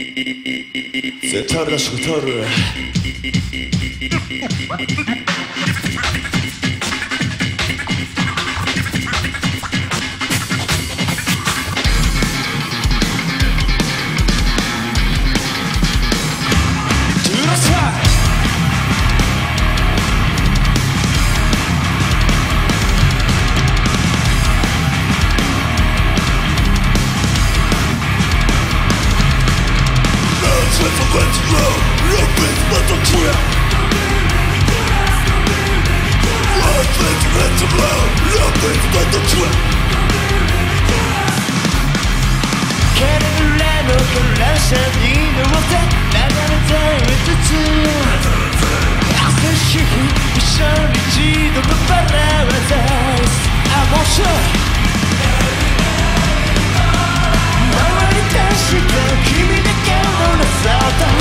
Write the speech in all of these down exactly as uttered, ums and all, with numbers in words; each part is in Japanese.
絶対あれだし、絶対ある。 Let's go, love is but a trip. Life is meant to love, love is but a trip. 彼らのからさに乗って眺めたいつつ優しく一緒に一度のパラダイス I'm all sure 回り出した君だけのラサート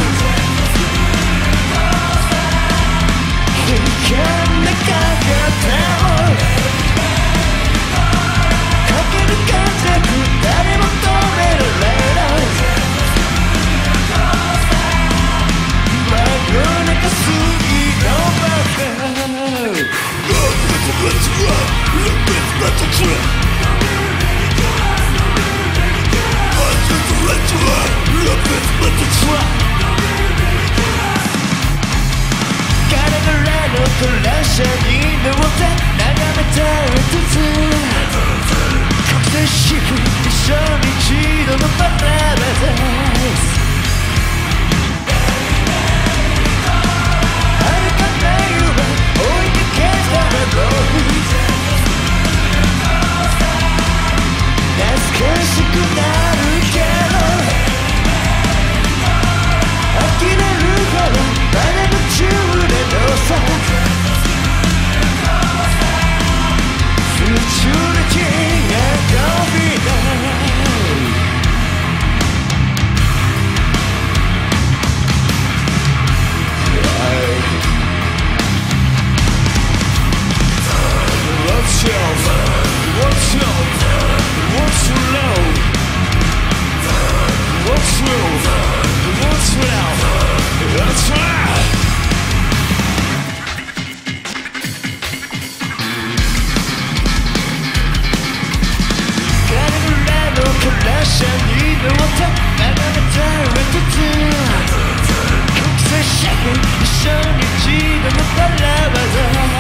危険なかかったをかける風誰も止められない真夜中過ぎのバカ Love is a let's run, love is but a trip. Life is a let's run, love is but a trip. 彼らのからさに乗って眺めたうつつ確定しく一緒に一度のパラダイス遥かな夢追いかけたらろう懐かしくなるけど呆れるほどまだ夢中でどうさ夢中で君が飛び出What's your, what's your, what's your love? What's your, what's your love? That's right. 彼らのからさに乗って眺めたうつつ国際社会一緒に一度のパラダイス